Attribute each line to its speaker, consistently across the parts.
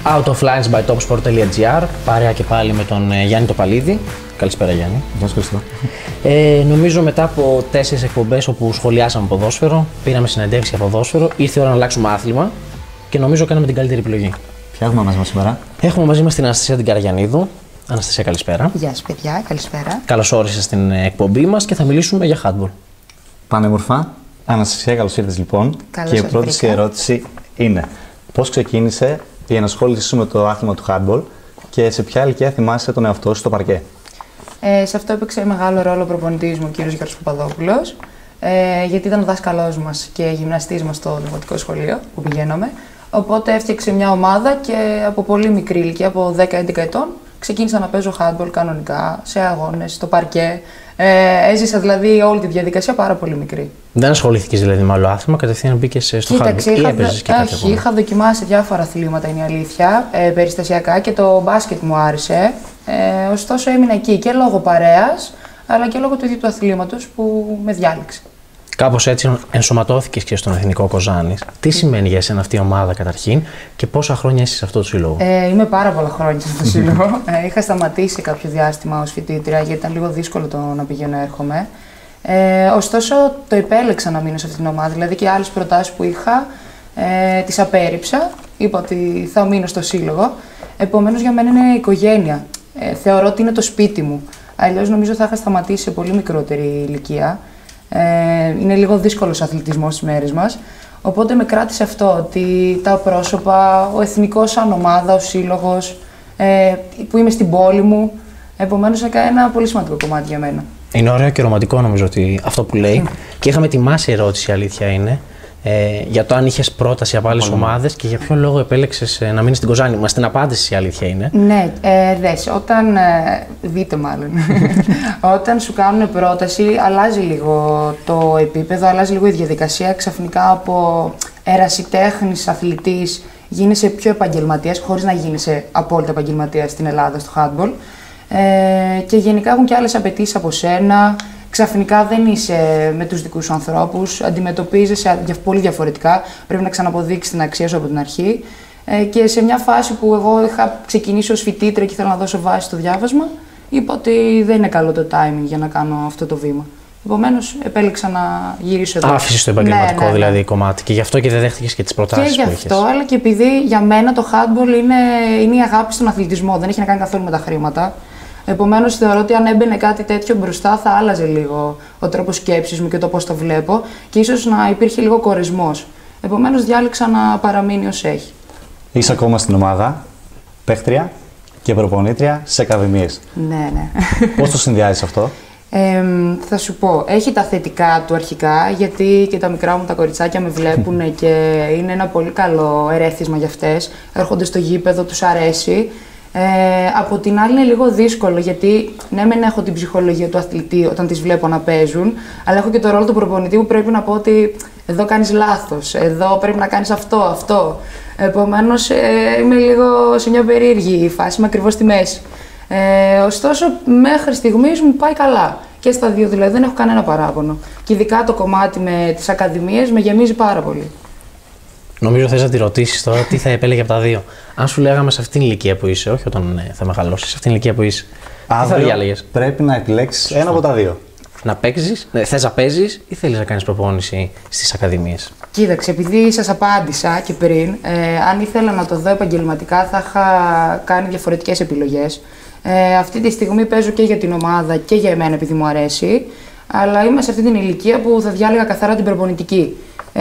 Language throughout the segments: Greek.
Speaker 1: Out of Lines by topsport.gr, παρέα και πάλι με τον Γιάννη Τοπαλίδη. Καλησπέρα Γιάννη.
Speaker 2: Γεια σου Χριστό.
Speaker 1: Νομίζω μετά από 4 εκπομπές όπου σχολιάσαμε ποδόσφαιρο, πήραμε συνεντεύξεις για ποδόσφαιρο, ήρθε η ώρα να αλλάξουμε άθλημα και νομίζω κάναμε την καλύτερη επιλογή.
Speaker 2: Ποια έχουμε μαζί μας σήμερα?
Speaker 1: Έχουμε μαζί μας την Αναστασία την Καραγιαννίδου. Αναστασία, καλησπέρα.
Speaker 3: Γεια σου παιδιά, καλησπέρα.
Speaker 1: Καλώς όρισες στην εκπομπή μας και θα μιλήσουμε για handball.
Speaker 2: Πανέμορφα. Αναστασία, καλώς ήρθες λοιπόν.
Speaker 3: Καλώς
Speaker 2: και η
Speaker 3: σας
Speaker 2: πρώτη
Speaker 3: βρήκα.
Speaker 2: ερώτηση είναι: πώς ξεκίνησε η ενασχόλησή σου με το άθλημα του handball και σε ποια ηλικία θυμάσαι τον εαυτό σου στο παρκέ?
Speaker 3: Σε αυτό έπαιξε μεγάλο ρόλο ο προπονητής μου, ο κύριος Γιώργος Παπαδόπουλος, γιατί ήταν ο δάσκαλός μας και γυμναστής μας στο δημοτικό σχολείο που πηγαίναμε. Οπότε έφτιαξε μια ομάδα και από πολύ μικρή ηλικία, από 10-11 ετών, ξεκίνησα να παίζω handball κανονικά, σε αγώνες, στο παρκέ. Έζησα δηλαδή όλη τη διαδικασία πάρα πολύ μικρή.
Speaker 1: Δεν ασχολήθηκες δηλαδή με άλλο άθλημα, κατευθείαν μπήκες στο handball ή έπαιζες και κάτι ακόμα?
Speaker 3: Είχα δοκιμάσει διάφορα αθλήματα, είναι η αλήθεια, περιστασιακά, και το μπάσκετ μου άρεσε. Ωστόσο έμεινα εκεί και λόγω παρέας, αλλά και λόγω του ίδιου του αθλήματος που με διάλεξε.
Speaker 1: Κάπως έτσι ενσωματώθηκες και στον Εθνικό Κοζάνης. Τι σημαίνει για εσένα αυτή η ομάδα καταρχήν και πόσα χρόνια είσαι σε αυτό το σύλλογο?
Speaker 3: Είμαι πάρα πολλά χρόνια σε αυτό το σύλλογο. Είχα σταματήσει κάποιο διάστημα ως φοιτήτρια, γιατί ήταν λίγο δύσκολο το να πηγαίνω έρχομαι. Ωστόσο, το επέλεξα να μείνω σε αυτή την ομάδα. Δηλαδή και άλλες προτάσεις που είχα, τις απέρριψα. Είπα ότι θα μείνω στο σύλλογο. Επομένως, για μένα είναι οικογένεια. Θεωρώ ότι είναι το σπίτι μου. Αλλιώς, νομίζω θα είχα σταματήσει σε πολύ μικρότερη ηλικία. Είναι λίγο δύσκολος ο αθλητισμός στις μέρες μας. Οπότε με κράτησε αυτό, ότι τα πρόσωπα, ο εθνικός σαν ομάδα, ο σύλλογος, που είμαι στην πόλη μου. Επομένως, έκανε ένα πολύ σημαντικό κομμάτι για μένα.
Speaker 1: Είναι ωραίο και ρομαντικό νομίζω ότι αυτό που λέει. Και είχαμε ετοιμάσει ερώτηση, η αλήθεια είναι, για το αν είχες πρόταση από άλλες ομάδες και για ποιο λόγο επέλεξες να μείνεις στην Κοζάνη. Μας την απάντηση, η αλήθεια είναι.
Speaker 3: Ναι, δες, όταν. Δείτε μάλλον. Όταν σου κάνουν πρόταση, αλλάζει λίγο το επίπεδο, αλλάζει λίγο η διαδικασία. Ξαφνικά από ερασιτέχνης αθλητής γίνεσαι πιο επαγγελματίας, χωρίς να γίνεσαι απόλυτα επαγγελματίας στην Ελλάδα στο handball. Και γενικά έχουν και άλλες απαιτήσεις από σένα. Ξαφνικά δεν είσαι με τους δικούς σου ανθρώπους, αντιμετωπίζεσαι πολύ διαφορετικά. Πρέπει να ξαναποδείξεις την αξία σου από την αρχή. Και σε μια φάση που εγώ είχα ξεκινήσει ως φοιτήτρια και ήθελα να δώσω βάση στο διάβασμα, είπα ότι δεν είναι καλό το timing για να κάνω αυτό το βήμα. Επομένως, επέλεξα να γυρίσω εδώ.
Speaker 1: Άφησες το επαγγελματικό
Speaker 3: ναι.
Speaker 1: δηλαδή κομμάτι και γι' αυτό και δεν δέχτηκες και τις προτάσεις
Speaker 3: και
Speaker 1: που
Speaker 3: γι'
Speaker 1: είχες.
Speaker 3: αυτό, αλλά και επειδή για μένα το handball είναι η αγάπη στον αθλητισμό, δεν έχει να κάνει καθόλου με τα χρήματα. Επομένως, θεωρώ ότι αν έμπαινε κάτι τέτοιο μπροστά, θα άλλαζε λίγο ο τρόπος σκέψης μου και το πώς το βλέπω και ίσως να υπήρχε λίγο κορεσμός. Επομένως, διάλεξα να παραμείνει ως έχει.
Speaker 2: Είσαι ακόμα στην ομάδα, παίχτρια και προπονήτρια στις ακαδημίες.
Speaker 3: Ναι.
Speaker 2: Πώς το συνδυάζεις αυτό?
Speaker 3: Θα σου πω, έχει τα θετικά του αρχικά, γιατί και τα μικρά μου τα κοριτσάκια με βλέπουν και είναι ένα πολύ καλό ερέθισμα για αυτές. Έρχονται στο γήπεδο, τους αρέσει. Από την άλλη είναι λίγο δύσκολο, γιατί ναι μεν έχω την ψυχολογία του αθλητή όταν τις βλέπω να παίζουν, αλλά έχω και το ρόλο του προπονητή που πρέπει να πω ότι εδώ κάνεις λάθος, εδώ πρέπει να κάνεις αυτό. Επομένως είμαι λίγο σε μια περίεργη φάση, είμαι ακριβώς στη μέση. Ωστόσο μέχρι στιγμής μου πάει καλά και στα δύο, δηλαδή δεν έχω κανένα παράπονο. Και ειδικά το κομμάτι με τις ακαδημίες με γεμίζει πάρα πολύ.
Speaker 1: Νομίζω θες να τη ρωτήσεις τώρα τι θα επέλεγε από τα δύο. Αν σου λέγαμε σε αυτήν την ηλικία που είσαι, όχι όταν θα μεγαλώσεις, σε αυτήν την ηλικία που είσαι, τι θα διάλεγες?
Speaker 2: Πρέπει να επιλέξεις ένα από τα δύο.
Speaker 1: Να παίξεις, θες να παίζεις ή θέλεις να κάνεις προπόνηση στις ακαδημίες?
Speaker 3: Κοίταξε, επειδή σας απάντησα και πριν, αν ήθελα να το δω επαγγελματικά θα είχα κάνει διαφορετικές επιλογές. Αυτή τη στιγμή παίζω και για την ομάδα και για εμένα επειδή μου αρέσει, αλλά είμαι σε αυτή την ηλικία που θα διάλεγα καθαρά την προπονητική.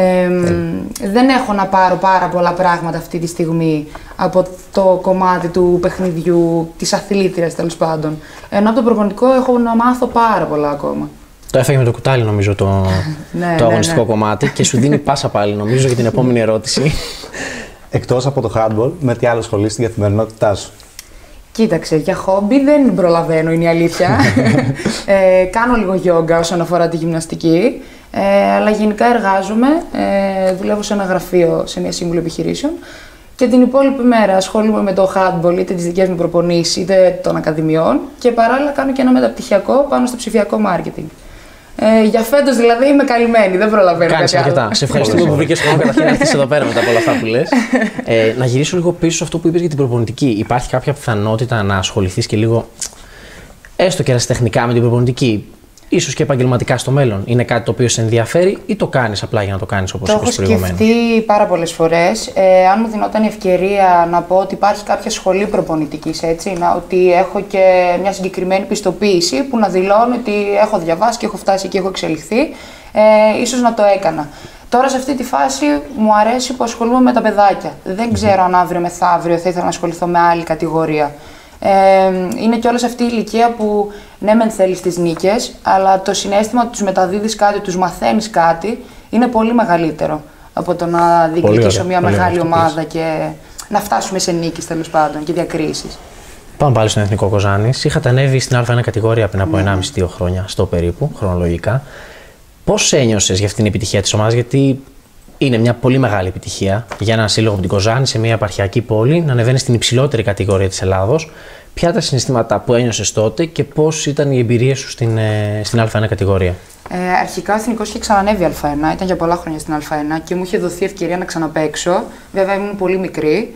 Speaker 3: Δεν έχω να πάρω πάρα πολλά πράγματα αυτή τη στιγμή από το κομμάτι του παιχνιδιού, της αθλήτριας τέλος πάντων. Ενώ από το προπονητικό έχω να μάθω πάρα πολλά ακόμα.
Speaker 1: Το έφαγε με το κουτάλι νομίζω το αγωνιστικό κομμάτι και σου δίνει πάσα πάλι νομίζω για την επόμενη ερώτηση.
Speaker 2: Εκτός από το handball, με τι άλλο ασχολείσαι στην καθημερινότητά σου?
Speaker 3: Κοίταξε, για χόμπι δεν προλαβαίνω, είναι η αλήθεια. Κάνω λίγο γιόγκα όσον αφορά τη γυμναστική, αλλά γενικά εργάζομαι, δουλεύω σε ένα γραφείο, σε μια σύμβουλο επιχειρήσεων και την υπόλοιπη μέρα ασχολούμαι με το handball, είτε τις δικές μου προπονήσεις, είτε των ακαδημιών και παράλληλα κάνω και ένα μεταπτυχιακό πάνω στο ψηφιακό marketing. Για φέτος δηλαδή είμαι καλυμμένη, δεν προλαβαίνω.
Speaker 1: Κάνεις αρκετά. Σε ευχαριστούμε που βρήκες χρόνο καταρχήν να έρθεις εδώ πέρα μετά από όλα αυτά που λες. Να γυρίσω λίγο πίσω σε αυτό που είπες για την προπονητική. Υπάρχει κάποια πιθανότητα να ασχοληθείς και λίγο, έστω και ερασιτεχνικά, με την προπονητική? Ίσως και επαγγελματικά στο μέλλον. Είναι κάτι το οποίο σε ενδιαφέρει ή το κάνεις απλά για να το κάνεις όπως είπες προηγουμένως?
Speaker 3: Το έχω σκεφτεί πάρα πολλές φορές. Αν μου δινόταν η ευκαιρία να πω ότι υπάρχει κάποια σχολή προπονητικής, έτσι, ότι έχω και μια συγκεκριμένη πιστοποίηση που να δηλώνει ότι έχω διαβάσει και έχω φτάσει και έχω εξελιχθεί, ίσως να το έκανα. Τώρα σε αυτή τη φάση μου αρέσει που ασχολούμαι με τα παιδάκια. Δεν ξέρω αν αύριο μεθαύριο θα ήθελα να ασχοληθώ με άλλη κατηγορία. Είναι και όλη αυτή η ηλικία που ναι, μεν θέλεις τις νίκες, αλλά το συναίσθημα ότι τους μεταδίδεις κάτι, τους μαθαίνεις κάτι, είναι πολύ μεγαλύτερο από το να διεκδικήσω μια μεγάλη ομάδα και να φτάσουμε σε νίκες τέλος πάντων και διακρίσεις.
Speaker 1: Πάμε πάλι στον Εθνικό Κοζάνης. Είχατε ανέβει στην Α1 κατηγορία πριν από 1,5-2 χρόνια, στο περίπου, χρονολογικά. Πώς ένιωσες για αυτήν την επιτυχία της ομάδας? Γιατί είναι μια πολύ μεγάλη επιτυχία για έναν σύλλογο από την Κοζάνη σε μια επαρχιακή πόλη να ανεβαίνει στην υψηλότερη κατηγορία της Ελλάδος. Ποια τα συναισθήματα που ένιωσες τότε και πώς ήταν η εμπειρία σου στην Α1 κατηγορία?
Speaker 3: Αρχικά ο Εθνικός είχε ξανανέβει Α1, ήταν για πολλά χρόνια στην Α1 και μου είχε δοθεί ευκαιρία να ξαναπαίξω. Βέβαια ήμουν πολύ μικρή.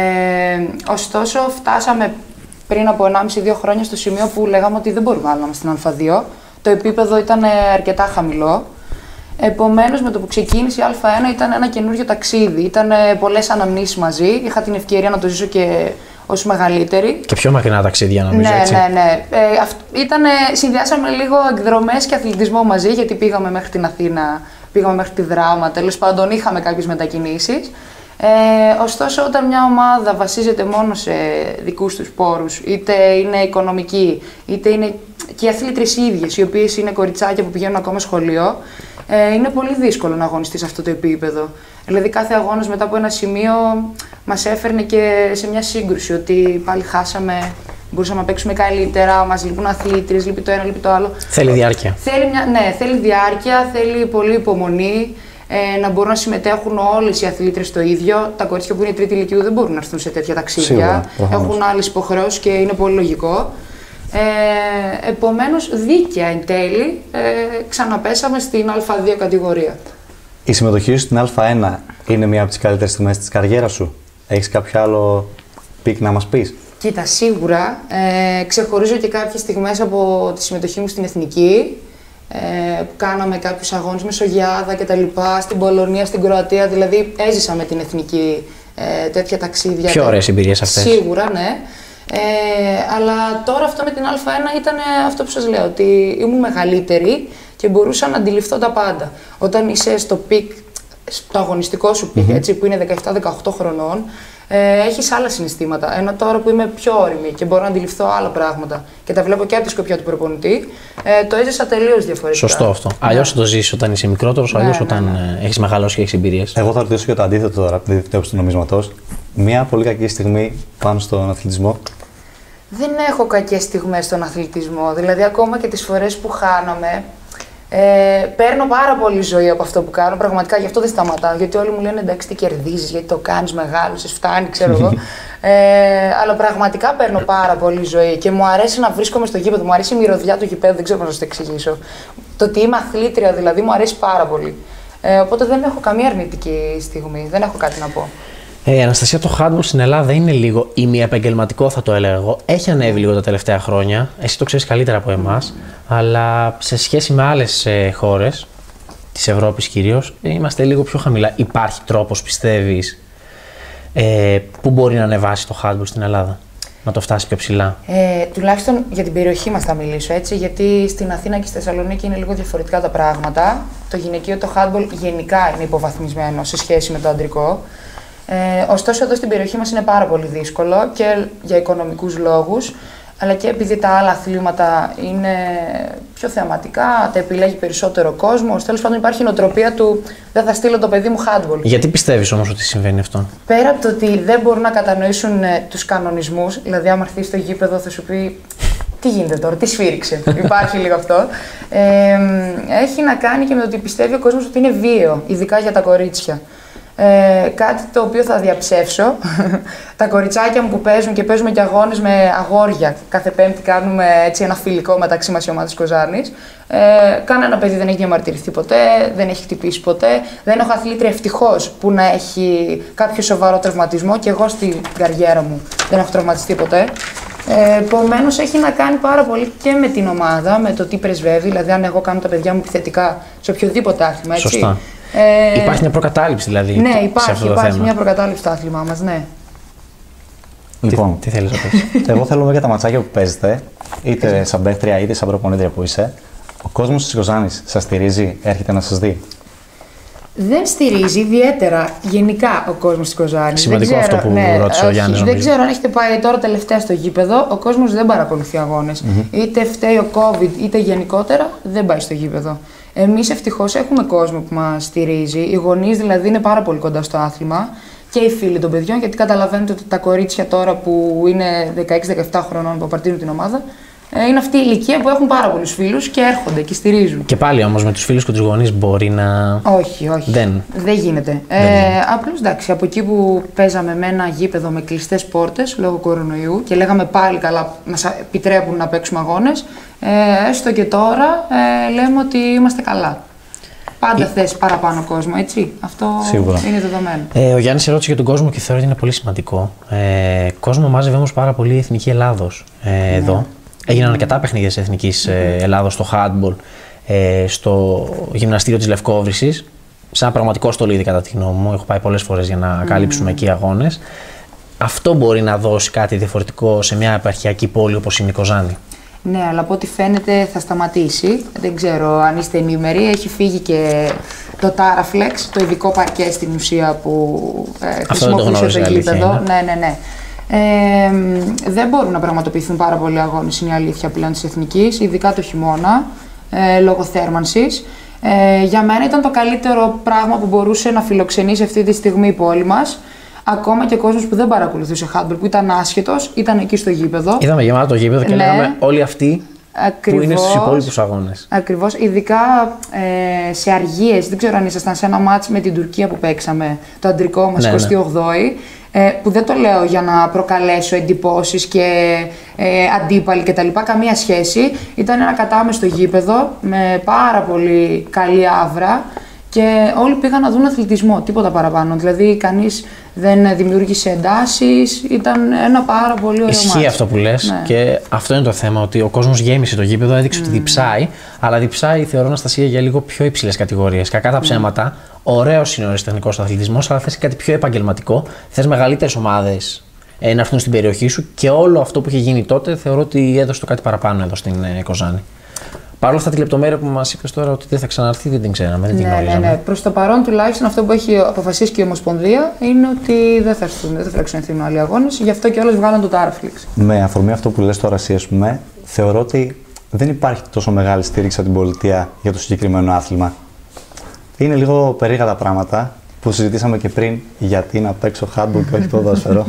Speaker 3: Ωστόσο, φτάσαμε πριν από 1,5-2 χρόνια στο σημείο που λέγαμε ότι δεν μπορούμε άλλο να είμαστε στην Α2. Το επίπεδο ήταν αρκετά χαμηλό. Επομένως, με το που ξεκίνησε η Α1 ήταν ένα καινούριο ταξίδι. Ήταν πολλές αναμνήσεις μαζί. Είχα την ευκαιρία να το ζήσω και ως μεγαλύτερη. Και
Speaker 1: πιο μακρινά ταξίδια, νομίζω. Έτσι.
Speaker 3: Ναι. Συνδυάσαμε λίγο εκδρομές και αθλητισμό μαζί, γιατί πήγαμε μέχρι την Αθήνα, πήγαμε μέχρι τη Δράμα. Τέλος πάντων, είχαμε κάποιες μετακινήσεις. Ωστόσο, όταν μια ομάδα βασίζεται μόνο σε δικούς τους πόρους, είτε είναι οικονομική, είτε είναι και οι αθλήτρες οι ίδιες, οι οποίες είναι κοριτσάκια που πηγαίνουν ακόμα σχολείο, είναι πολύ δύσκολο να αγωνιστείς σε αυτό το επίπεδο. Δηλαδή, κάθε αγώνας μετά από ένα σημείο μας έφερνε και σε μια σύγκρουση, ότι πάλι χάσαμε, μπορούσαμε να παίξουμε καλύτερα, μας λείπουν αθλήτριες, λείπει το ένα, λείπει το άλλο.
Speaker 1: Θέλει διάρκεια.
Speaker 3: Θέλει διάρκεια, θέλει πολύ υπομονή. Να μπορούν να συμμετέχουν όλες οι αθλήτρες το ίδιο. Τα κορίτσια που είναι τρίτη ηλικίου δεν μπορούν να έρθουν σε τέτοια ταξίδια. Έχουν άλλες υποχρεώσεις και είναι πολύ λογικό. Επομένως, δίκαια εν τέλει, ξαναπέσαμε στην Α2 κατηγορία.
Speaker 2: Η συμμετοχή σου στην Α1 είναι μία από τις καλύτερες στιγμές της καριέρας σου? Έχεις κάποιο άλλο πικ να μας πεις?
Speaker 3: Κοίτα, σίγουρα. Ξεχωρίζω και κάποιες στιγμές από τη συμμετοχή μου στην Εθνική. Που κάναμε κάποιους αγώνες Μεσογειάδα και τα λοιπά, στην Πολωνία, στην Κροατία, δηλαδή έζησα με την Εθνική τέτοια ταξίδια.
Speaker 1: Πιο ωραίες εμπειρίες αυτές.
Speaker 3: Σίγουρα, ναι. Αλλά τώρα αυτό με την Α1 ήταν αυτό που σας λέω, ότι ήμουν μεγαλύτερη και μπορούσα να αντιληφθώ τα πάντα. Όταν είσαι στο πικ, στο αγωνιστικό σου πικ, έτσι, που είναι 17-18 χρονών, έχεις άλλα συναισθήματα. Ενώ τώρα που είμαι πιο όριμη και μπορώ να αντιληφθώ άλλα πράγματα και τα βλέπω και από τη σκοπιά του προπονητή, το έζησα τελείως διαφορετικά.
Speaker 1: Σωστό αυτό. Αλλιώς το ζήσεις όταν είσαι μικρότερος, αλλιώς όταν έχεις μεγαλώσει και έχεις εμπειρίες.
Speaker 2: Εγώ θα ρωτήσω και το αντίθετο τώρα, επειδή επιτρέψω του νομίσματος. Μια πολύ κακή στιγμή πάνω στον αθλητισμό?
Speaker 3: Δεν έχω κακές στιγμές στον αθλητισμό. Δηλαδή, ακόμα και τις φορές που χάνομαι, παίρνω πάρα πολύ ζωή από αυτό που κάνω. Πραγματικά γι' αυτό δεν σταματάω. Γιατί όλοι μου λένε εντάξει, τι κερδίζεις, γιατί το κάνεις, μεγάλωσες, φτάνει, ξέρω εγώ. Αλλά πραγματικά παίρνω πάρα πολύ ζωή και μου αρέσει να βρίσκομαι στο γήπεδο. Μου αρέσει η μυρωδιά του γηπέδου, δεν ξέρω πώς να σας το εξηγήσω. Το ότι είμαι αθλήτρια δηλαδή μου αρέσει πάρα πολύ. Οπότε δεν έχω καμία αρνητική στιγμή, δεν έχω κάτι να πω.
Speaker 1: Αναστασία, το handball στην Ελλάδα είναι λίγο ημιεπαγγελματικό, θα το έλεγα εγώ. Έχει ανέβει λίγο τα τελευταία χρόνια. Εσύ το ξέρεις καλύτερα από εμάς. Αλλά σε σχέση με άλλες χώρες, της Ευρώπης κυρίως, είμαστε λίγο πιο χαμηλά. Υπάρχει τρόπος, πιστεύεις, που μπορεί να ανεβάσει το handball στην Ελλάδα, να το φτάσει πιο ψηλά?
Speaker 3: Τουλάχιστον για την περιοχή μας θα μιλήσω, έτσι, γιατί στην Αθήνα και στη Θεσσαλονίκη είναι λίγο διαφορετικά τα πράγματα. Το γυναικείο, το handball γενικά είναι υποβαθμισμένο σε σχέση με το αντρικό. Ωστόσο, εδώ στην περιοχή μας είναι πάρα πολύ δύσκολο και για οικονομικούς λόγους, αλλά και επειδή τα άλλα αθλήματα είναι πιο θεαματικά, τα επιλέγει περισσότερο κόσμος. Τέλος πάντων, υπάρχει η νοοτροπία του δεν θα στείλω το παιδί μου handball.
Speaker 1: Γιατί πιστεύεις όμως ότι συμβαίνει αυτό?
Speaker 3: Πέρα από το ότι δεν μπορούν να κατανοήσουν τους κανονισμούς, δηλαδή, άμα έρθει στο γήπεδο, θα σου πει τι γίνεται τώρα, τι σφύριξε. Υπάρχει λίγο αυτό. Έχει να κάνει και με το ότι πιστεύει ο κόσμος ότι είναι βίαιο, ειδικά για τα κορίτσια. Κάτι το οποίο θα διαψεύσω. Τα κοριτσάκια μου που παίζουν και παίζουμε και αγώνες με αγόρια. Κάθε Πέμπτη κάνουμε έτσι ένα φιλικό μεταξύ μας η ομάδα της Κοζάνης. Κανένα παιδί δεν έχει διαμαρτυρηθεί ποτέ, δεν έχει χτυπήσει ποτέ. Δεν έχω αθλήτρια ευτυχώς που να έχει κάποιο σοβαρό τραυματισμό και εγώ στην καριέρα μου δεν έχω τραυματιστεί ποτέ. Επομένως έχει να κάνει πάρα πολύ και με την ομάδα, με το τι πρεσβεύει. Δηλαδή, αν εγώ κάνω τα παιδιά μου επιθετικά σε οποιοδήποτε άθλημα. Έτσι.
Speaker 1: Σωστά. Υπάρχει μια προκατάληψη δηλαδή.
Speaker 3: Ναι,
Speaker 1: σε αυτό το
Speaker 3: υπάρχει
Speaker 1: θέμα.
Speaker 3: μια προκατάληψη στο άθλημά μας, ναι.
Speaker 2: Λοιπόν,
Speaker 1: Τι θέλεις να πεις?
Speaker 2: εγώ θέλω για τα ματσάκια που παίζετε, είτε σαν παίχτρια είτε σαν προπονήτρια που είσαι, ο κόσμος της Κοζάνης σας στηρίζει, έρχεται να σας δει?
Speaker 3: Δεν στηρίζει ιδιαίτερα γενικά ο κόσμος της Κοζάνης.
Speaker 1: Σημαντικό αυτό που ρώτησε ο Γιάννης.
Speaker 3: Δεν ξέρω αν έχετε πάει τώρα τελευταία στο γήπεδο, ο κόσμος δεν παρακολουθεί αγώνες. Είτε φταίει ο COVID, είτε γενικότερα δεν πάει στο γήπεδο. Εμείς ευτυχώς έχουμε κόσμο που μας στηρίζει. Οι γονείς δηλαδή είναι πάρα πολύ κοντά στο άθλημα και οι φίλοι των παιδιών, γιατί καταλαβαίνετε ότι τα κορίτσια τώρα που είναι 16-17 χρονών που απαρτίζουν την ομάδα, είναι αυτή η ηλικία που έχουν πάρα πολλούς φίλους και έρχονται και στηρίζουν.
Speaker 1: Και πάλι όμως με τους φίλους και τους γονείς μπορεί να.
Speaker 3: Όχι. Δεν γίνεται. Απλώς εντάξει, από εκεί που παίζαμε με ένα γήπεδο με κλειστές πόρτες λόγω κορονοϊού και λέγαμε πάλι καλά, μας επιτρέπουν να παίξουμε αγώνες, έστω και τώρα λέμε ότι είμαστε καλά. Πάντα θες παραπάνω κόσμο, έτσι. Αυτό
Speaker 2: Σίγουρα
Speaker 3: είναι δεδομένο.
Speaker 1: Ο Γιάννης ερώτησε για τον κόσμο και θεωρώ ότι είναι πολύ σημαντικό. Κόσμο μάζευε όμως πάρα πολύ η Εθνική Ελλάδος εδώ. Έγιναν αρκετά παιχνίδια της Εθνικής Ελλάδος στο handball, στο γυμναστήριο της Λευκόβρυσης. Σε ένα πραγματικό στολίδι, κατά τη γνώμη μου. Έχω πάει πολλές φορές για να καλύψουμε εκεί αγώνες. Αυτό μπορεί να δώσει κάτι διαφορετικό σε μια επαρχιακή πόλη όπως είναι η Κοζάνη.
Speaker 3: Ναι, αλλά από ό,τι φαίνεται θα σταματήσει. Δεν ξέρω αν είστε ενήμεροι. Έχει φύγει και το Taraflex, το ειδικό παρκέ στην ουσία που χρησιμοποιούσε το γήπεδο. Ναι. Δεν μπορούν να πραγματοποιηθούν πάρα πολλοί αγώνες, είναι η αλήθεια πλέον της Εθνικής, ειδικά το χειμώνα, λόγω θέρμανσης. Για μένα ήταν το καλύτερο πράγμα που μπορούσε να φιλοξενήσει αυτή τη στιγμή η πόλη μας. Ακόμα και κόσμος που δεν παρακολουθούσε handball, που ήταν άσχετος, ήταν εκεί στο γήπεδο.
Speaker 1: Είδαμε γεμάτο το γήπεδο και λέγαμε όλοι αυτοί που είναι στους υπόλοιπους αγώνες.
Speaker 3: Ακριβώς, ειδικά σε αργίες. Δεν ξέρω αν ήσασταν σε ένα μάτς με την Τουρκία που παίξαμε, το αντρικό μας 28η. Που δεν το λέω για να προκαλέσω εντυπώσεις και αντίπαλοι κτλ. Καμία σχέση. Ήταν ένα κατάμεστο γήπεδο με πάρα πολύ καλή άβρα και όλοι πήγαν να δουν αθλητισμό, τίποτα παραπάνω. Δηλαδή κανείς δεν δημιούργησε εντάσεις, ήταν ένα πάρα πολύ ωραίο μάτς.
Speaker 1: Ισχύει αυτό που λες και αυτό είναι το θέμα, ότι ο κόσμος γέμισε το γήπεδο, έδειξε ότι διψάει, αλλά διψάει θεωρώ, Αναστασία, για λίγο πιο υψηλές κατηγορίες. Κακά τα ψέματα, ωραίος είναι ο αριστεχνικός αθλητισμός, αλλά θες κάτι πιο επαγγελματικό, θες μεγαλύτερες ομάδες να έρθουν στην περιοχή σου και όλο αυτό που είχε γίνει τότε θεωρώ ότι έδωσε το κάτι παραπάνω εδώ στην Κοζάνη. Παρ' όλα αυτά, τη λεπτομέρεια που μας είπες τώρα ότι δεν θα ξαναρθεί, δεν την ξέραμε, δεν την γνωρίζαμε.
Speaker 3: Ναι. Προς το παρόν, τουλάχιστον αυτό που έχει αποφασίσει και η Ομοσπονδία είναι ότι δεν θα φιλοξενηθούν άλλοι αγώνες, γι' αυτό και όλες βγάλαν το Taraflex.
Speaker 2: Με αφορμή αυτό που λες τώρα, εσύ, ας πούμε, θεωρώ ότι δεν υπάρχει τόσο μεγάλη στήριξη από την πολιτεία για το συγκεκριμένο άθλημα. Είναι λίγο περίεργα τα πράγματα που συζητήσαμε και πριν, γιατί να παίξω handball και όχι ποδόσφαιρο.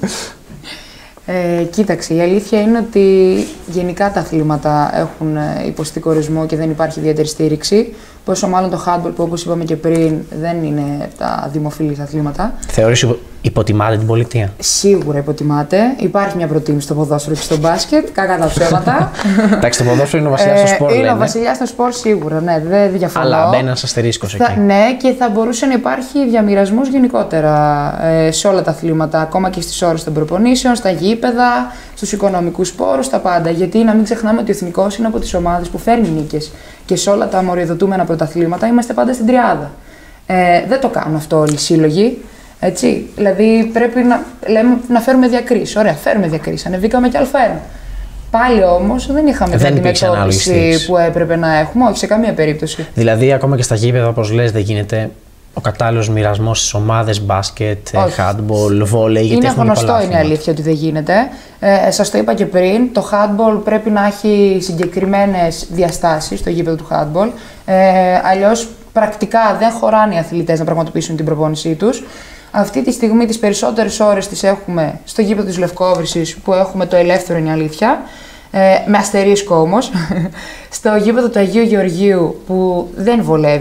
Speaker 3: Κοίταξε, η αλήθεια είναι ότι γενικά τα αθλήματα έχουν υποστεί κορισμό και δεν υπάρχει ιδιαίτερη στήριξη. Πόσο μάλλον το handball που, όπως είπαμε και πριν, δεν είναι τα δημοφιλής αθλήματα.
Speaker 1: Θεωρείς υποτιμάται την πολιτεία?
Speaker 3: Σίγουρα υποτιμάται. Υπάρχει μια προτίμηση στο ποδόσφαιρο και στο μπάσκετ, κακά τα ψέματα.
Speaker 1: Εντάξει, το ποδόσφαιρο είναι ο βασιλιάς στο σπορ.
Speaker 3: Είναι ο βασιλιάς στο σπορ, σίγουρα, ναι, δεν διαφωνώ.
Speaker 1: Αλλά μπαίνει ένας αστερίσκος εκεί.
Speaker 3: Ναι, και θα μπορούσε να υπάρχει διαμοιρασμός γενικότερα σε όλα τα αθλήματα, ακόμα και στις ώρες των προπονήσεων, στα γήπεδα, στους οικονομικούς πόρους, τα πάντα. Γιατί να μην ξεχνάμε ότι ο Εθνικός είναι από τις ομάδες που φέρνει νίκες. Και σε όλα τα μοριοδοτούμενα πρωταθλήματα είμαστε πάντα στην τριάδα. Δεν το κάνουν αυτό όλοι οι σύλλογοι. Έτσι. Δηλαδή πρέπει να φέρουμε διακρίσεις. Ωραία, φέρουμε διακρίσεις. Ανεβήκαμε κι Α1. Πάλι όμως δεν είχαμε την αντιμετώπιση που έπρεπε να έχουμε, όχι σε καμία περίπτωση.
Speaker 1: Δηλαδή, ακόμα και στα γήπεδα, όπως λες, δεν γίνεται ο κατάλληλος μοιρασμός στις ομάδες μπάσκετ, handball, volley.
Speaker 3: Είναι γνωστό, είναι αλήθεια ότι δεν γίνεται. Σας το είπα και πριν, το handball πρέπει να έχει συγκεκριμένες διαστάσεις στο γήπεδο του handball. Αλλιώς πρακτικά δεν χωράνε οι αθλητές να πραγματοποιήσουν την προπόνησή τους. Αυτή τη στιγμή τις περισσότερες ώρες τις έχουμε στο γήπεδο της Λευκόβρυσης, που έχουμε το ελεύθερο, είναι αλήθεια. Με αστερίσκο όμως. Στο γήπεδο του Αγίου Γεωργίου, που δεν βολεύει.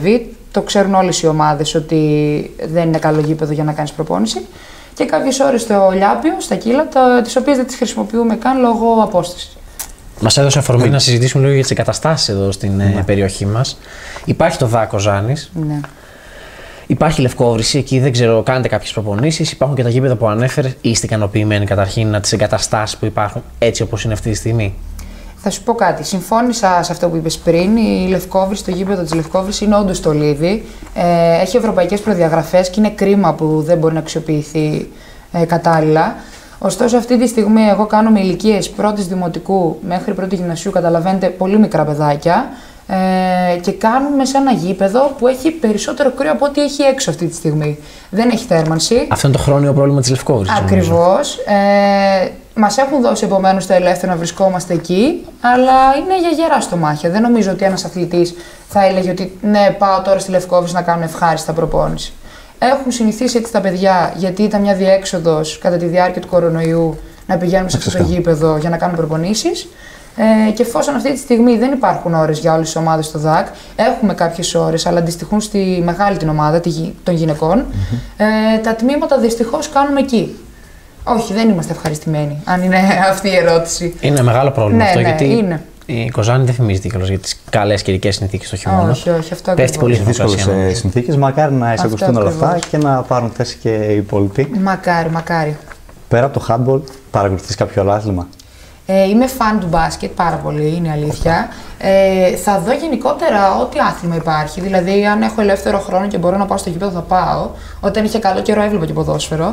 Speaker 3: το ξέρουν όλες οι ομάδες ότι δεν είναι καλό γήπεδο για να κάνεις προπόνηση. Και κάποιες ώρες στο Λιάπιο, στα Κύλα, τις οποίες δεν τις χρησιμοποιούμε καν λόγω απόστασης.
Speaker 1: Μας έδωσε αφορμή να συζητήσουμε λίγο για τις εγκαταστάσεις εδώ στην περιοχή μας. Υπάρχει το ΔΑΚ Κοζάνης.
Speaker 3: Ναι.
Speaker 1: Υπάρχει Λευκόβρηση, εκεί δεν ξέρω, κάνετε κάποιες προπονήσεις. Υπάρχουν και τα γήπεδα που ανέφερε. Είστε ικανοποιημένοι καταρχήν να τις εγκαταστάσεις που υπάρχουν έτσι όπως είναι αυτή τη στιγμή?
Speaker 3: Θα σου πω κάτι. Συμφώνησα σε αυτό που είπες πριν. Η Λευκόβρηση, το γήπεδο της Λευκόβρησης είναι όντως στολίδι. Έχει ευρωπαϊκές προδιαγραφές και είναι κρίμα που δεν μπορεί να αξιοποιηθεί κατάλληλα. Ωστόσο, αυτή τη στιγμή εγώ κάνω με ηλικίες πρώτης δημοτικού μέχρι πρώτη γυμνασίου, καταλαβαίνετε, πολύ μικρά παιδάκια. Και κάνουμε σε ένα γήπεδο που έχει περισσότερο κρύο από ό,τι έχει έξω αυτή τη στιγμή. Δεν έχει θέρμανση.
Speaker 1: Αυτό είναι το χρόνιο πρόβλημα της Λευκόβρησης.
Speaker 3: Ακριβώς. Μας έχουν δώσει επομένως το ελεύθερο να βρισκόμαστε εκεί, αλλά είναι για γερά στομάχια. Δεν νομίζω ότι ένας αθλητής θα έλεγε ότι ναι, πάω τώρα στη Λευκόβρηση να κάνω ευχάριστα προπόνηση. Έχουν συνηθίσει έτσι τα παιδιά, γιατί ήταν μια διέξοδος κατά τη διάρκεια του κορονοϊού να πηγαίνουμε σε αυτό το γήπεδο για να κάνουμε προπονήσεις. Και εφόσον αυτή τη στιγμή δεν υπάρχουν ώρες για όλες τις ομάδες στο ΔΑΚ, έχουμε κάποιες ώρες, αλλά αντιστοιχούν στη μεγάλη την ομάδα των γυναικών, τα τμήματα δυστυχώς κάνουμε εκεί. Όχι, δεν είμαστε ευχαριστημένοι, αν είναι αυτή η ερώτηση.
Speaker 1: Είναι μεγάλο πρόβλημα αυτό, γιατί
Speaker 3: είναι.
Speaker 1: η Κοζάνη δεν θυμίζεται κιόλας για τις καλές καιρικές συνθήκες το χειμώνα.
Speaker 3: Όχι, αυτό
Speaker 1: πέφτει πολύ
Speaker 3: ακριβώς.
Speaker 2: Δύσκολες συνθήκες. Μακάρι να εισακουστούν όλα αυτά και να πάρουν θέση και οι υπόλοιποι.
Speaker 3: Μακάρι.
Speaker 2: Πέρα από το handball, παρακολουθείς κάποιο άλλο άθλημα?
Speaker 3: Είμαι φαν του μπάσκετ, πάρα πολύ, είναι αλήθεια. Θα δω γενικότερα ό,τι άθλημα υπάρχει. Δηλαδή, αν έχω ελεύθερο χρόνο και μπορώ να πάω στο γήπεδο, θα πάω. Όταν είχε καλό καιρό, έβλεπα και ποδόσφαιρο.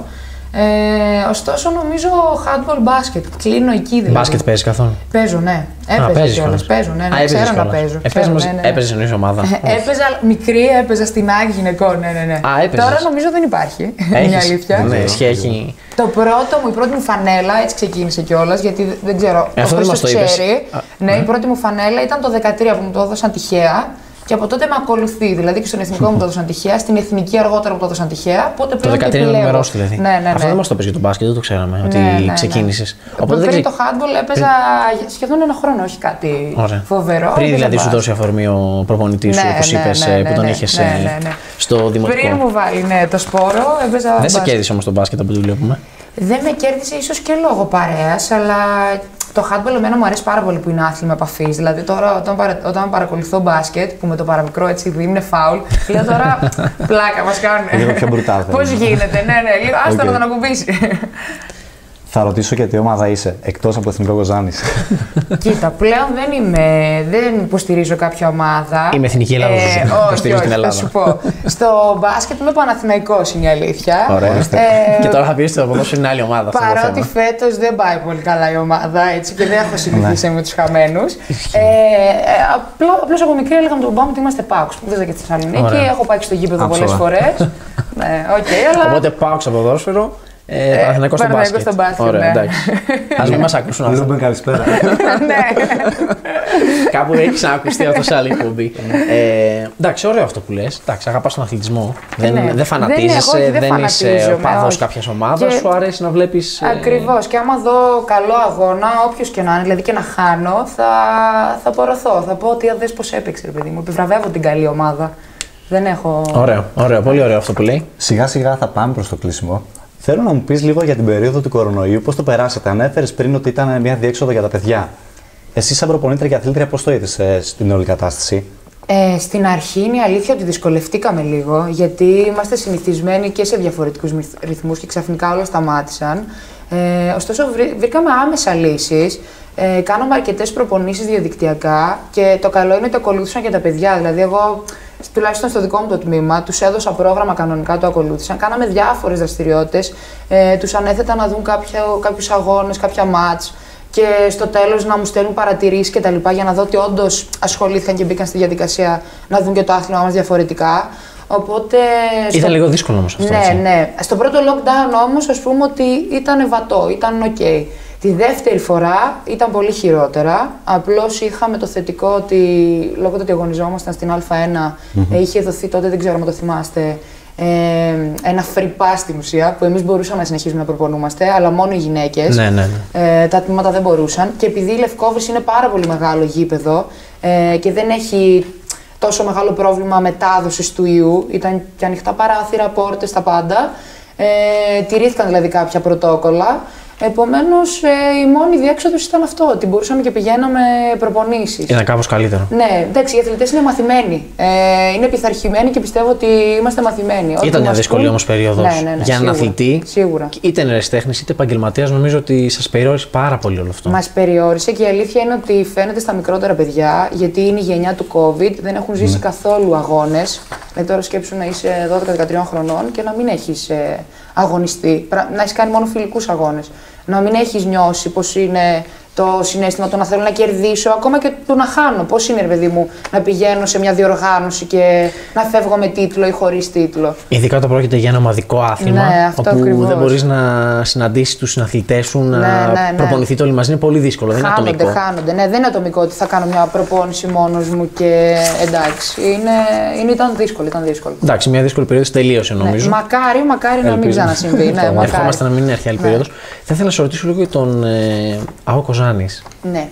Speaker 3: Ωστόσο, νομίζω handball μπάσκετ. Κλείνω εκεί δηλαδή.
Speaker 1: Μπάσκετ παίζεις καθόλου?
Speaker 3: Παίζω, ναι. Έπαιζα κιόλας. Παίζω, ναι. Ξέρω να παίζω.
Speaker 1: Έπαιζες εννοείς ομάδα?
Speaker 3: Έπαιζα μικρή, έπαιζα στην ΑΕΚ γυναικών, ναι. Τώρα νομίζω δεν υπάρχει. Είναι αλήθεια.
Speaker 1: Ναι, έχει.
Speaker 3: Η πρώτη μου φανέλα, έτσι ξεκίνησε κιόλας, γιατί δεν ξέρω.
Speaker 1: Αυτό δεν μας το είπες.
Speaker 3: Ναι, η πρώτη μου φανέλα ήταν το 2013 που μου το έδωσαν τυχαία. Και από τότε με ακολουθεί. Δηλαδή και στον εθνικό μου το έδωσαν τυχαία, στην εθνική αργότερα μου το έδωσαν τυχαία. Οπότε
Speaker 1: το 2013 είναι ενημερώσει δηλαδή.
Speaker 3: Ναι.
Speaker 1: Αυτό δεν μας το πες για τον μπάσκετ, δεν το ξέραμε ότι ξεκίνησες.
Speaker 3: Οπότε πριν το handball έπαιζα σχεδόν ένα χρόνο, όχι κάτι φοβερό.
Speaker 1: Πριν δηλαδή σου δώσει αφορμή ο προπονητής σου, όπως είπες, που τον είχες στο δημοτικό.
Speaker 3: Πριν μου βάλει το σπόρο, έπαιζα.
Speaker 1: Δεν σε κέρδισε όμως τον μπάσκετ από ό,τι βλέπουμε?
Speaker 3: Δεν με κέρδισε ίσως και λόγω παρέας, αλλά το handball εμένα μου αρέσει πάρα πολύ που είναι άθλημα επαφής. Δηλαδή τώρα όταν παρακολουθώ μπάσκετ, που με το παραμικρό έτσι είναι φάουλ, λέω τώρα πλάκα μας κάνουν.
Speaker 2: Λίγο πιο μπρουτά.
Speaker 3: Πώς γίνεται, ναι, λίγο άστα να τον ακουμπήσει.
Speaker 2: Θα ρωτήσω για τι ομάδα είσαι, εκτός από Εθνικό Κοζάνης.
Speaker 3: Κοίτα, πλέον δεν υποστηρίζω κάποια ομάδα.
Speaker 1: Είμαι Εθνική Ελλάδα.
Speaker 3: Όχι, θα σου πω. Στο μπάσκετ είμαι Παναθηναϊκός, είναι η αλήθεια.
Speaker 1: Ωραία. Και τώρα θα πει ότι το ποδόσφαιρο είναι άλλη ομάδα.
Speaker 3: Παρότι φέτος δεν πάει πολύ καλά η ομάδα έτσι, και δεν έχω συνηθίσει με τους χαμένους. Απλώς από μικρή έλεγα με τον μπαμπά μου ότι είμαστε Πάουξ. Σπούδαζα και στη Θεσσαλονίκη. Έχω πάει στο γήπεδο πολλές φορές.
Speaker 1: Οπότε Πάουξ από ποδόσφαιρο. Παναθηναϊκός στο μπάσκετ. Ωραία, εντάξει. Ας μην μας ακούσουν αυτά.
Speaker 2: Λούμπεν, καλησπέρα.
Speaker 1: Κάπου έχει ξανακουστεί αυτό σε άλλη εκπομπή. Εντάξει, ωραίο αυτό που λες. Εντάξει, αγαπάς τον αθλητισμό. Δεν φανατίζεσαι, δεν είσαι οπαδός κάποιας ομάδας. Σου αρέσει να βλέπεις.
Speaker 3: Ακριβώς. Και άμα δω καλό αγώνα, όποιος και να είναι, δηλαδή και να χάνω, θα πορωθώ. Θα πω ότι δες πώς έπαιξε, ρε παιδί μου. Επιβραβεύω την καλή ομάδα. Δεν έχω.
Speaker 1: Ωραίο, πολύ ωραίο αυτό που λέει.
Speaker 2: Σιγά σιγά θα πάμε προς το κλείσιμο. Θέλω να μου πεις λίγο για την περίοδο του κορονοϊού, πώς το περάσατε. Ανέφερες πριν ότι ήταν μια διέξοδο για τα παιδιά. Εσύ, σαν προπονήτρια και αθλήτρια, πώς το είδες στην όλη κατάσταση?
Speaker 3: Στην αρχή είναι η αλήθεια ότι δυσκολευτήκαμε λίγο, γιατί είμαστε συνηθισμένοι και σε διαφορετικούς ρυθμούς και ξαφνικά όλα σταμάτησαν. Ωστόσο, βρήκαμε άμεσα λύσεις. Κάναμε αρκετές προπονήσεις διαδικτυακά και το καλό είναι ότι ακολούθησαν και τα παιδιά. Δηλαδή, εγώ τουλάχιστον στο δικό μου το τμήμα, τους έδωσα πρόγραμμα κανονικά, το ακολούθησαν. Κάναμε διάφορες δραστηριότητες. Τους ανέθετα να δουν κάποιους αγώνες, κάποια μάτς. Και στο τέλος να μου στέλνουν παρατηρήσεις κτλ. Για να δω ότι όντως ασχολήθηκαν και μπήκαν στη διαδικασία να δουν και το άθλημα μας διαφορετικά. Οπότε.
Speaker 1: Ήταν λίγο δύσκολο όμως αυτό.
Speaker 3: Ναι. Στο πρώτο lockdown όμως, ας πούμε ότι ήταν βατό, ήταν ok. Τη δεύτερη φορά ήταν πολύ χειρότερα. Απλώς είχαμε το θετικό ότι λόγω του ότι αγωνιζόμασταν στην Α1, είχε δοθεί τότε, δεν ξέρω αν το θυμάστε, ένα free pass στην ουσία, που εμείς μπορούσαμε να συνεχίσουμε να προπονούμαστε, αλλά μόνο οι γυναίκες.
Speaker 1: Ναι.
Speaker 3: Τα τμήματα δεν μπορούσαν. Και επειδή η Λευκόβρηση είναι πάρα πολύ μεγάλο γήπεδο και δεν έχει τόσο μεγάλο πρόβλημα μετάδοσης του ιού. Ήταν και ανοιχτά παράθυρα, πόρτες, τα πάντα. Τηρήθηκαν δηλαδή κάποια πρωτόκολλα. Επομένως, η μόνη διέξοδος ήταν αυτό, ότι μπορούσαμε και πηγαίναμε προπονήσεις.
Speaker 1: Ήταν κάπως καλύτερο.
Speaker 3: Ναι, εντάξει, οι αθλητές είναι μαθημένοι. Είναι πειθαρχημένοι και πιστεύω ότι είμαστε μαθημένοι.
Speaker 1: Ήταν μια δύσκολη όμως περίοδος για έναν αθλητή.
Speaker 3: Σίγουρα.
Speaker 1: Είτε ερασιτέχνης είτε επαγγελματίας, νομίζω ότι σας περιόρισε πάρα πολύ όλο αυτό.
Speaker 3: Μας περιόρισε και η αλήθεια είναι ότι φαίνεται στα μικρότερα παιδιά, γιατί είναι η γενιά του COVID, δεν έχουν ζήσει καθόλου αγώνες. Δηλαδή, τώρα σκέψου να είσαι 12-13 χρονών και να μην έχεις αγωνιστεί, να έχεις κάνει μόνο φιλικούς αγώνες. Να μην έχεις νιώσει πώς είναι το συναίσθημα το να θέλω να κερδίσω, ακόμα και το να χάνω. Πώς είναι, ρε παιδί μου, να πηγαίνω σε μια διοργάνωση και να φεύγω με τίτλο ή χωρίς τίτλο.
Speaker 1: Ειδικά όταν πρόκειται για ένα ομαδικό άθλημα,
Speaker 3: αυτό
Speaker 1: όπου
Speaker 3: ακριβώς.
Speaker 1: δεν μπορείς να συναντήσεις τους συναθλητές σου, να προπονηθείτε όλοι μαζί. Είναι πολύ δύσκολο, δεν είναι ατομικό.
Speaker 3: Χάνονται. Ναι, δεν είναι ατομικό ότι θα κάνω μια προπόνηση μόνος μου και εντάξει. Ήταν δύσκολο.
Speaker 1: Εντάξει, μια δύσκολη περίοδος τελείωσε νομίζω.
Speaker 3: Μακάρι να μην ξανασυμβεί.
Speaker 1: Ευχόμαστε να μην είναι αρχαία περίοδος. Θα ήθελα να σε ρωτήσω λίγο για τον Αό Κοζάνης.
Speaker 3: Ναι.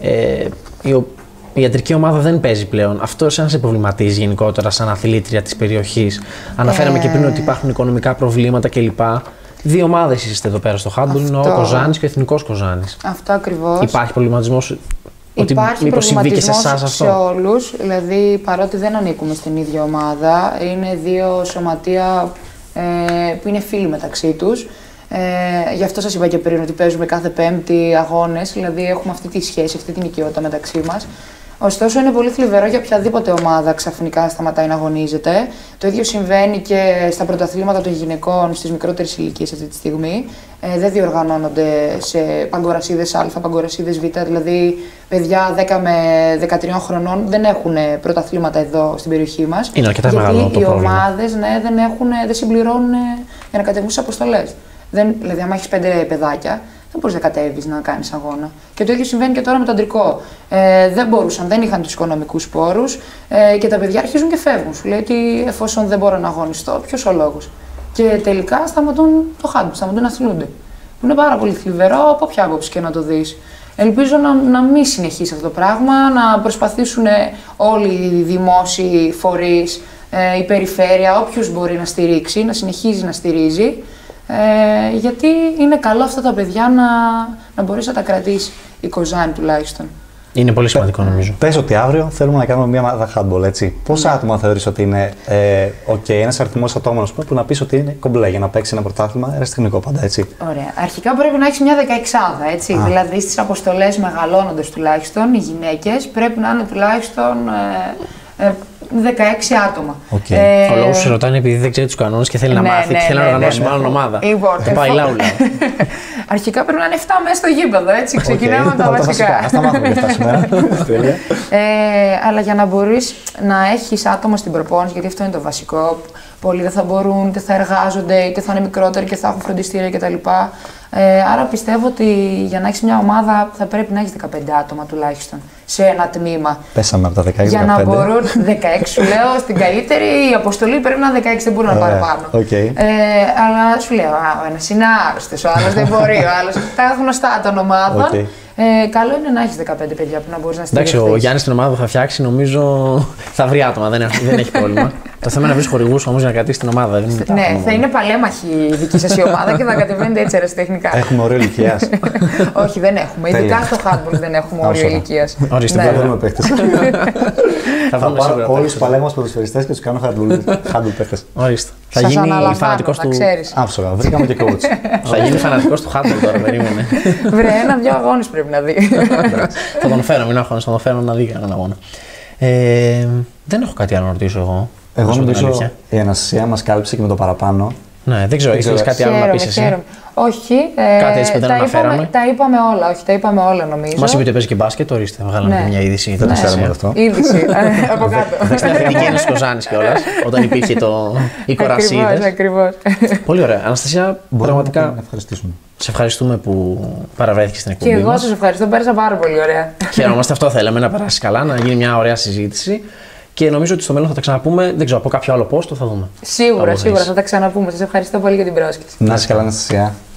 Speaker 1: Η ιατρική ομάδα δεν παίζει πλέον. Αυτό σαν σε προβληματίζει γενικότερα σαν αθλήτρια της περιοχής? Αναφέραμε και πριν ότι υπάρχουν οικονομικά προβλήματα κλπ. Δύο ομάδες είστε εδώ πέρα στο handball, είναι ο Κοζάνης και ο Εθνικός Κοζάνης.
Speaker 3: Αυτό ακριβώς.
Speaker 1: Υπάρχει προβληματισμός?
Speaker 3: Υπάρχει
Speaker 1: μήπως συμβεί και σε εσάς αυτό?
Speaker 3: Σε όλους, δηλαδή παρότι δεν ανήκουμε στην ίδια ομάδα, είναι δύο σωματεία που είναι φίλοι μεταξύ τους. Γι' αυτό σας είπα και πριν ότι παίζουμε κάθε Πέμπτη αγώνες, δηλαδή έχουμε αυτή τη σχέση, αυτή την οικειότητα μεταξύ μας. Ωστόσο, είναι πολύ θλιβερό για οποιαδήποτε ομάδα ξαφνικά σταματάει να αγωνίζεται. Το ίδιο συμβαίνει και στα πρωταθλήματα των γυναικών στις μικρότερες ηλικίες αυτή τη στιγμή. Δεν διοργανώνονται σε παγκορασίδες Α, παγκορασίδες Β, δηλαδή παιδιά 10 με 13 χρονών δεν έχουν πρωταθλήματα εδώ στην περιοχή μας.
Speaker 1: Είναι αρκετά μεγάλο το πρόβλημα.
Speaker 3: Γιατί οι ομάδες δεν συμπληρώνουν για να κατεβούν στις αποστολές. Δηλαδή, άμα έχεις 5 παιδάκια, δεν μπορείς να κατέβεις να κάνεις αγώνα. Και το ίδιο συμβαίνει και τώρα με το αντρικό. Δεν είχαν τους οικονομικούς πόρους και τα παιδιά αρχίζουν και φεύγουν. Σου λέει ότι εφόσον δεν μπορώ να αγωνιστώ, ποιος ο λόγος? Και τελικά σταματούν το handball, σταματούν να αθλούνται. Που είναι πάρα πολύ θλιβερό από ποια άποψη και να το δεις. Ελπίζω να μην συνεχίσει αυτό το πράγμα, να προσπαθήσουν όλοι οι δημόσιοι φορείς, η περιφέρεια, όποιος μπορεί να στηρίξει, να συνεχίζει να στηρίζει. Γιατί είναι καλό αυτά τα παιδιά να μπορείς να τα κρατήσει, η Κοζάνη τουλάχιστον.
Speaker 1: Είναι πολύ σημαντικό νομίζω.
Speaker 2: Πες ότι αύριο θέλουμε να κάνουμε μια ομάδα handball, έτσι. Πόσα άτομα θεωρείς ότι είναι ένας αριθμός ατόμων που να πεις ότι είναι κομπλέ για να παίξει ένα πρωτάθλημα αεραστεχνικό πάντα, έτσι?
Speaker 3: Ωραία. Αρχικά πρέπει να έχεις μια 16άδα, έτσι. Δηλαδή στις αποστολές μεγαλώνοντας τουλάχιστον, οι γυναίκες πρέπει να είναι τουλάχιστον 16 άτομα.
Speaker 1: Ο λόγος σου ρωτάνε επειδή δεν ξέρει τους κανόνες και θέλει να μάθει και θέλει να οργανώσει μάλλον ομάδα. Θα πάει λαούλα.
Speaker 3: Αρχικά πρέπει να είναι 7 μέσα στο γήπεδο, έτσι. Ξεκινάμε από τα βασικά.
Speaker 2: Ας τα μάθουμε και αυτά σήμερα.
Speaker 3: Αλλά για να μπορείς να έχεις άτομα στην προπόνηση, γιατί αυτό είναι το βασικό. Πολλοί δεν θα μπορούν, είτε θα εργάζονται, είτε θα είναι μικρότεροι και θα έχουν φροντιστήρια κτλ. Άρα πιστεύω ότι για να έχεις μια ομάδα θα πρέπει να έχεις 15 άτομα τουλάχιστον σε ένα τμήμα.
Speaker 2: Πέσαμε από τα 16
Speaker 3: για να μπορούν. 16 σου λέω, στην καλύτερη η αποστολή πρέπει να είναι 16, δεν μπορούν να πάρουν πάνω. Αλλά σου λέω, ο ένας είναι άρρωστος, ο άλλος δεν μπορεί, ο άλλος. Τα γνωστά των ομάδων. Καλό είναι να έχεις 15 παιδιά που να μπορείς να στηριχθείς.
Speaker 1: Εντάξει, ο Γιάννης την ομάδα που θα φτιάξει νομίζω θα βρει άτομα, δεν έχει πρόβλημα. Το θέμα είναι να βρεις χορηγούς όμως για να κρατήσεις την ομάδα.
Speaker 3: Ναι, θα είναι παλέμαχη η δική σας η ομάδα και θα κατεβαίνετε έτσι αεραστεχνικά.
Speaker 2: Έχουμε όριο ηλικίας?
Speaker 3: Όχι, δεν έχουμε. Ειδικά στο handball δεν έχουμε όριο ηλικίας.
Speaker 1: Ορίστε,
Speaker 2: δεν βρούμε παίχτες. Θα πάρω όλους τους παλέμαχους ποδοσφαιριστές και τους κάνω handball παίχτες.
Speaker 1: Ορίστε. Θα γίνει φανατικός του.
Speaker 2: Άψογα, βρήκαμε και coach.
Speaker 1: Θα γίνει φανατικός του handball τώρα, περίμενε.
Speaker 3: Βρε, 1-2 αγώνες πρέπει να δει.
Speaker 1: Θα τον φέρω, μην αγχώνεσαι, θα τον φέρω να δει έναν αγώνα. Δεν έχω κάτι άλλο να ρωτήσω εγώ.
Speaker 2: Εγώ νομίζω η Αναστασία μας κάλυψε και με το παραπάνω.
Speaker 1: Ναι, δεν ξέρω, ήθελες κάτι άλλο να πεις εσύ?
Speaker 3: Όχι.
Speaker 1: Κάτι έτσι που δεν αναφέραμε.
Speaker 3: Τα είπαμε όλα, όχι, τα είπαμε όλα νομίζω.
Speaker 1: Μας είπε ότι παίζει και μπάσκετ, ορίστε, βγάλαμε και μια είδηση.
Speaker 2: Δεν το ξέραμε αυτό.
Speaker 3: Είδηση, από κάτω.
Speaker 1: Στην Αθηνική Ένωση Κοζάνης κιόλας, όταν υπήρχε οι κορασίδες.
Speaker 3: Ακριβώς.
Speaker 1: Πολύ ωραία. Αναστασία, πραγματικά
Speaker 2: ευχαριστήσουμε.
Speaker 1: σε ευχαριστούμε που παραβρέθηκες στην εκπομπή.
Speaker 3: Και εγώ σας ευχαριστώ, πέρασα πάρα πολύ ωραία.
Speaker 1: Χαιρόμαστε, αυτό θέλαμε, να περάσει καλά, να γίνει μια ωραία συζήτηση. Και νομίζω ότι στο μέλλον θα τα ξαναπούμε. Δεν ξέρω, από κάποιο άλλο post το θα δούμε.
Speaker 3: Σίγουρα θα τα ξαναπούμε. Σας ευχαριστώ πολύ για την πρόσκληση.
Speaker 2: Να είσαι καλά, Αναστασία.